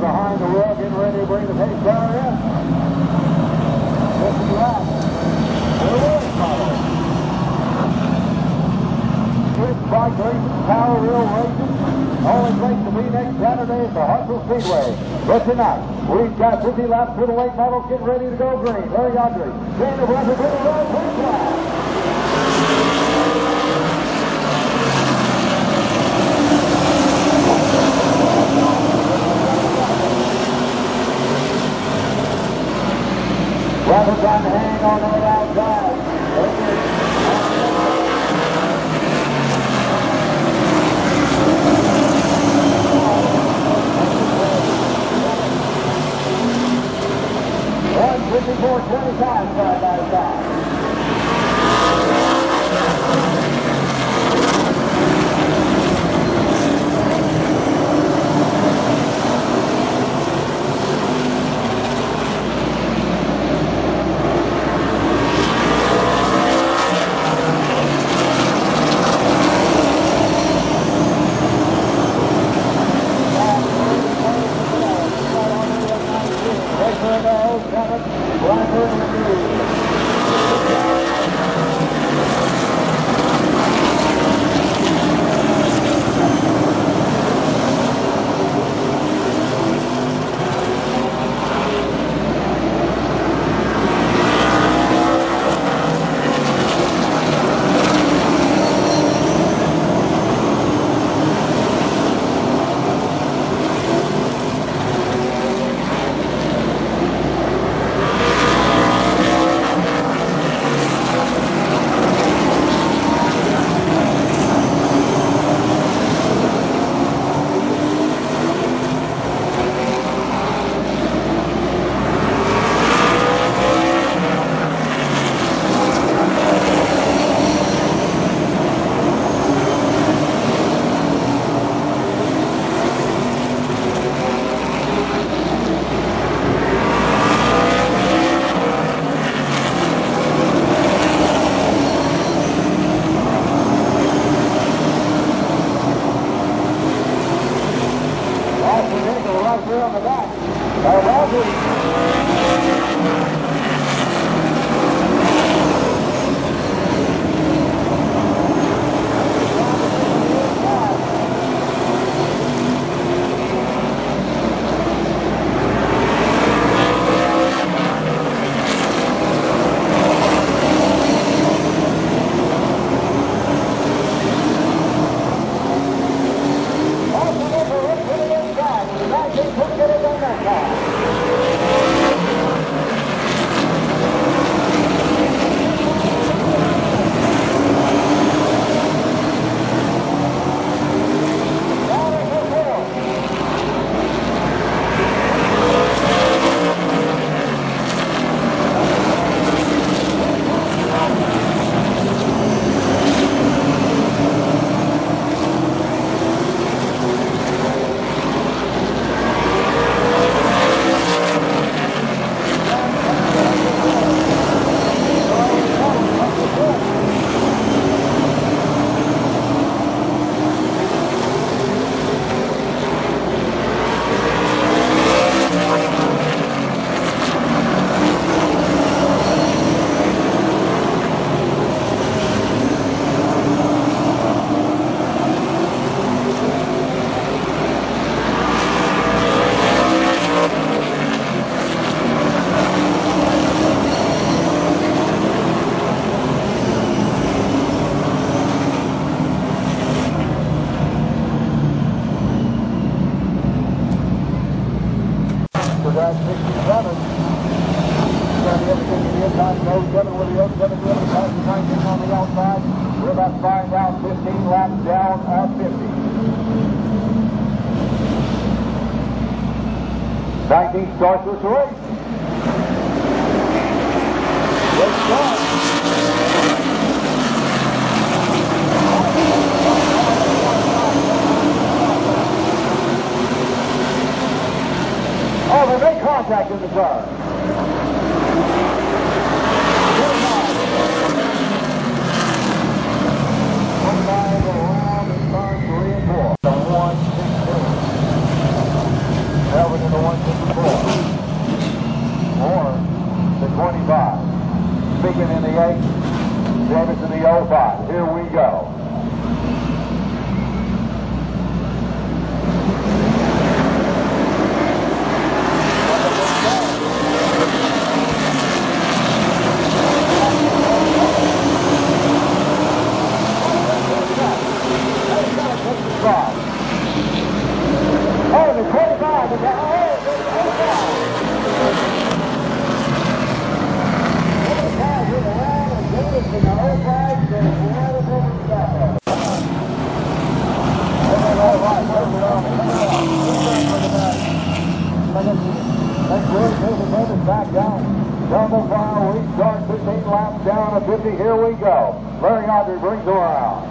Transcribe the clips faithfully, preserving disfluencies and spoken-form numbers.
behind the wheel, getting ready to bring the pace car in. fifty laps. There was following. It's bike racing, power wheel racing. Only place to be next Saturday at the Huntsville Speedway. But tonight, we've got fifty laps for the late models getting ready to go green. Larry Ardry, Jane of Bradford, the road, first lap. Bradford trying to hang on that outside. one fifty-four twenty-five side by side. nineteen starts this race. Let's start. Oh, they made contact in the car. Melvin the one fifty-four. Or the twenty-five. Speaking in the eight. Davis in the oh five. Here we go. Oh, the twenty-five is out. Oh, the twenty-five. twenty-five hit around and Davis in the oh five goes right over the top of it. All right, work it off. Let's really take the Davis back down. Double file, restart, fifteen laps down to fifty. Here we go. Larry Ardry brings her around.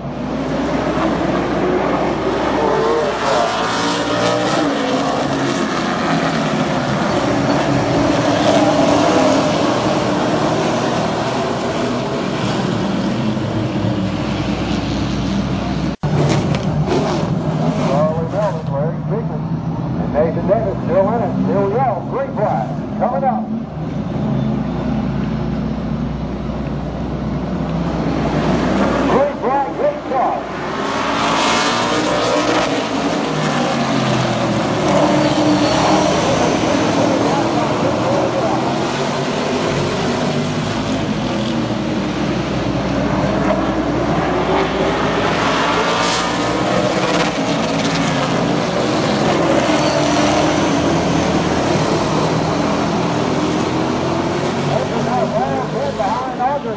Melvin, Larry Speakman, and Nathan Davis still in it. Here we go. Green flag coming up. Green flag, great start. Behind Ardry.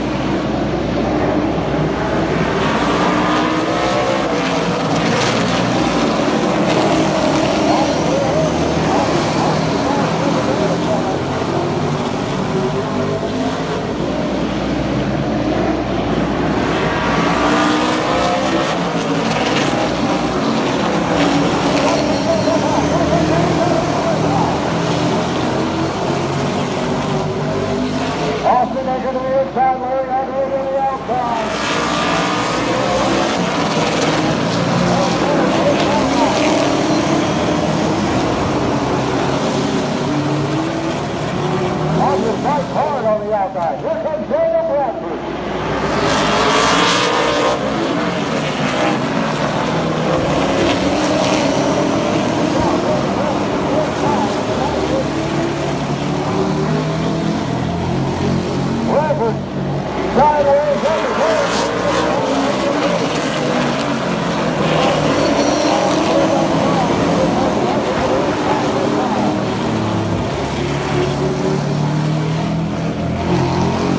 Austin Aker to the inside, Larry Ardry to the outside. Ardry fights hard on the outside. Here comes Bradford. Bradford, sideways, over here.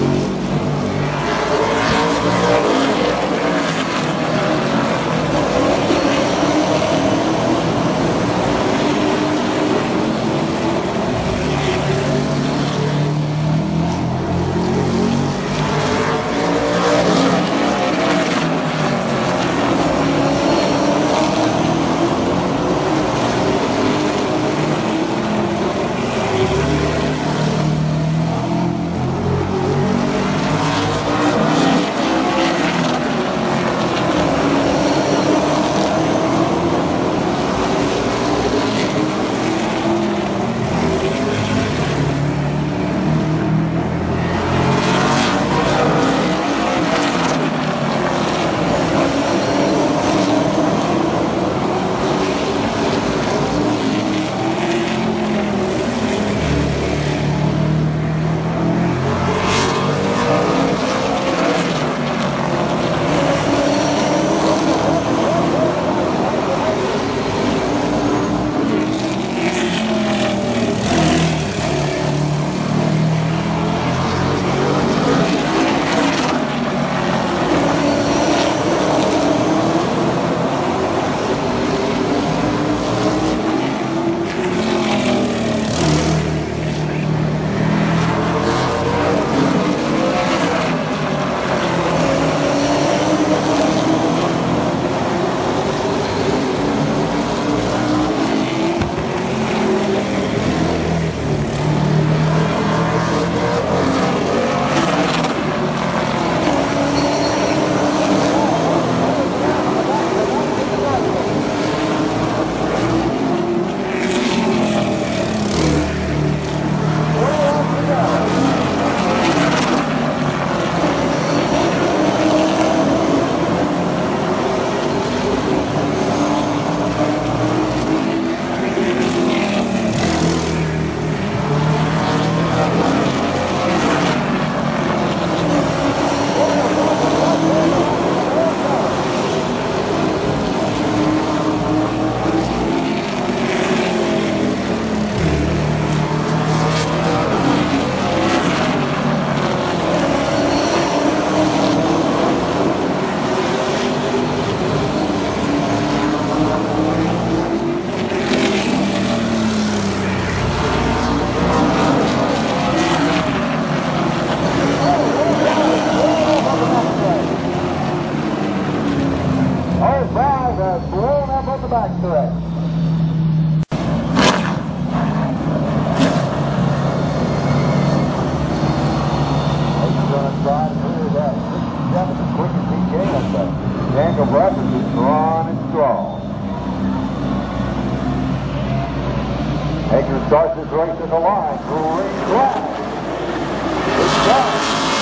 Aker starts his race in the line. Green flag. Good job.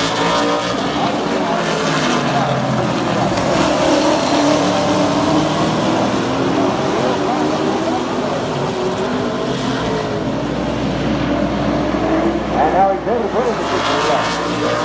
And now he's able to put it in the sixty left.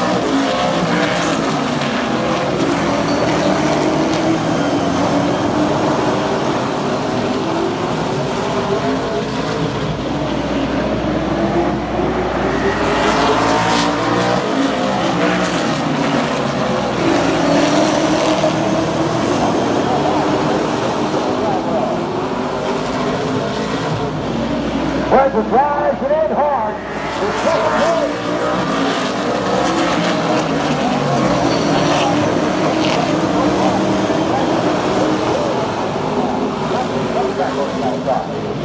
Bradford drives it in hard. The second place. Back on the outside.